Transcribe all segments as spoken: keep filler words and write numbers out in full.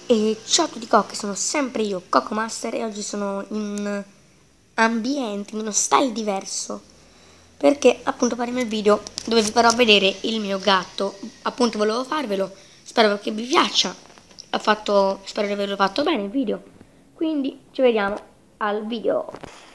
E ciao a tutti cocche, sono sempre io, Coco Master, e oggi sono in un ambiente, in uno style diverso, perché appunto faremo il video dove vi farò vedere il mio gatto. Appunto volevo farvelo, spero che vi piaccia, ho fatto, spero di averlo fatto bene il video, quindi ci vediamo al video.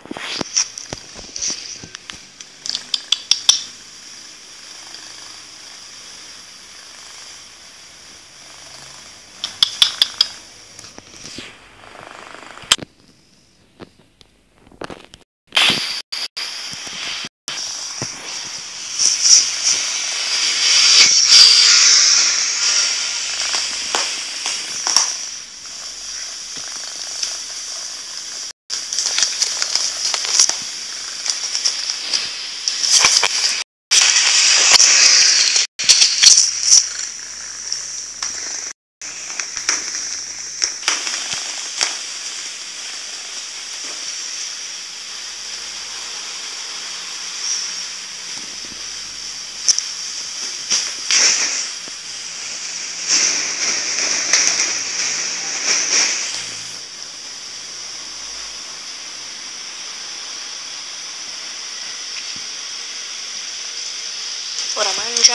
Ora mangia.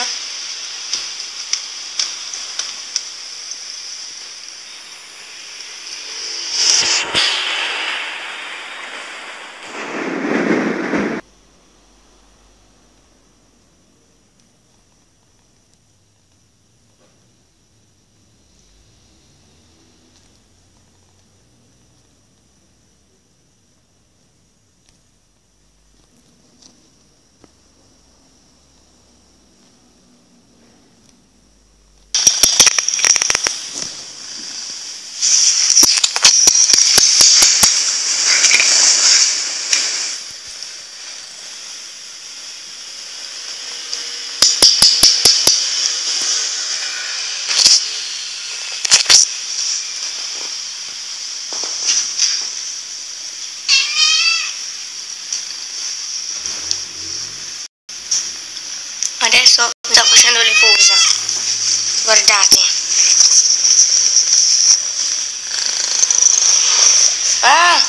Adesso sto facendo le fusa, guardate. Ah!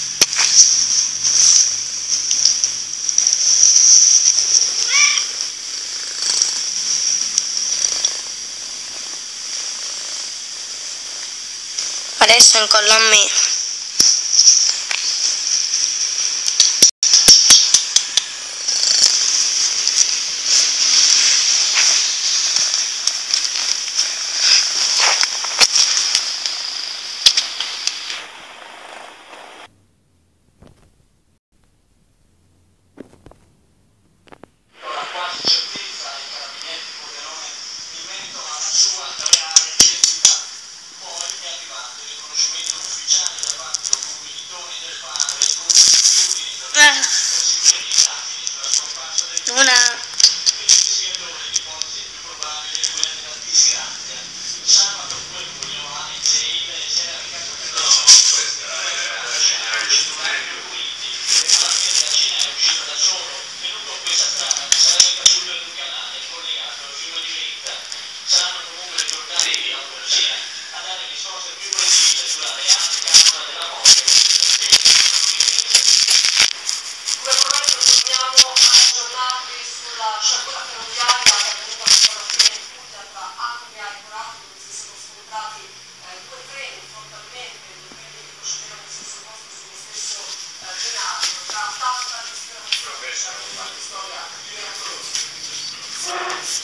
Adesso incollo a me. Una sciagura ferroviaria che è venuta a fine in Puttana, Andria e Corato, dove si sono scontrati eh, due treni frontalmente, due treni che procedevano allo stesso posto sullo stesso eh, binario, tra tanta disperazione, diciamo, una storia meravigliosa.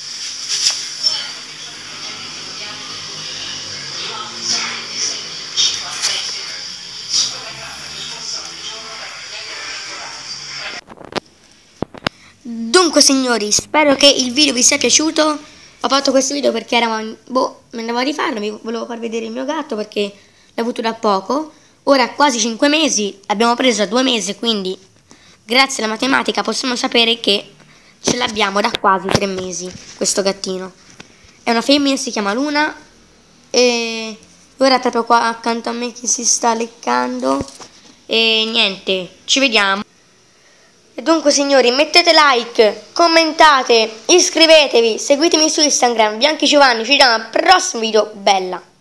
Dunque signori, spero che il video vi sia piaciuto. Ho fatto questo video perché eravamo, boh, mi andavo a rifarlo, vi volevo far vedere il mio gatto perché l'ho avuto da poco. Ora quasi cinque mesi, l'abbiamo preso da due mesi, quindi grazie alla matematica possiamo sapere che ce l'abbiamo da quasi tre mesi, questo gattino. È una femmina, si chiama Luna, e ora è proprio qua accanto a me che si sta leccando. E niente, ci vediamo. E dunque signori, mettete like, commentate, iscrivetevi, seguitemi su Instagram, Bianchi Giovanni, ci vediamo al prossimo video, bella!